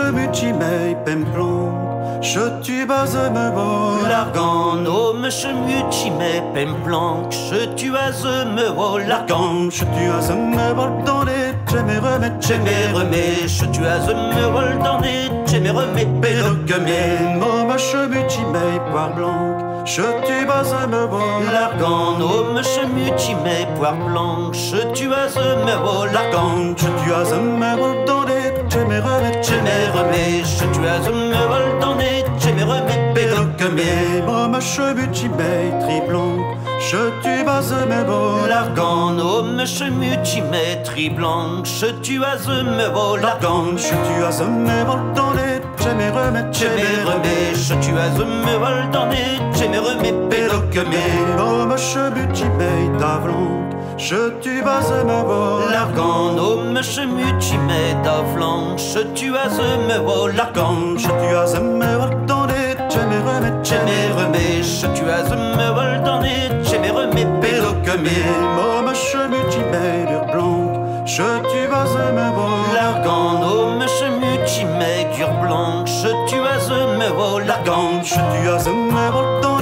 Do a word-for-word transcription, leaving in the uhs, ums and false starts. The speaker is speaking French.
mutimei pemplon, je tu base me bo. L'argan, oh, monsieur mutimei pemplank, je tu as me bo. L'argan, je tu as me bo dans les j'aimais remet, j'aimais remet, je tu as me bo dans les j'aimais remet. Pédoguemé, oh, monsieur mutimei poire blanc, je tu base me bo. L'argan, oh, monsieur mutimei poire blanc, je tu as me bo. L'argan, je tu as me bo dans les j'aimais remet, j'aimais remet, je tu as me bo dans les j'aimais remet. Pédoguemé, oh, monsieur mutimei triblanc, je tu base me bo. L'argan, oh, monsieur mutimei triblanc, je tu as me bo. L'argan, je tu as me bo dans les j'aimais remet, j'aimais remet, je tu as me bo dans les j'aimais remet. Pédoguemé, oh, monsieur mutimei tavlant, je tu base me bo. L'argan, oh, monsieur mutimei tavlant, je tu as me bo. L'argan, je tu as me bo dans les j'aimais remet, j'aimais remet, je tu as me bo dans les j'aimais remet. Pédoguemé, oh, monsieur mutimei dur blanc, je tu base me bo. L'argan, oh, monsieur mutimei dur blanc, je tu as me bo. L'argan, je tu as me bo dans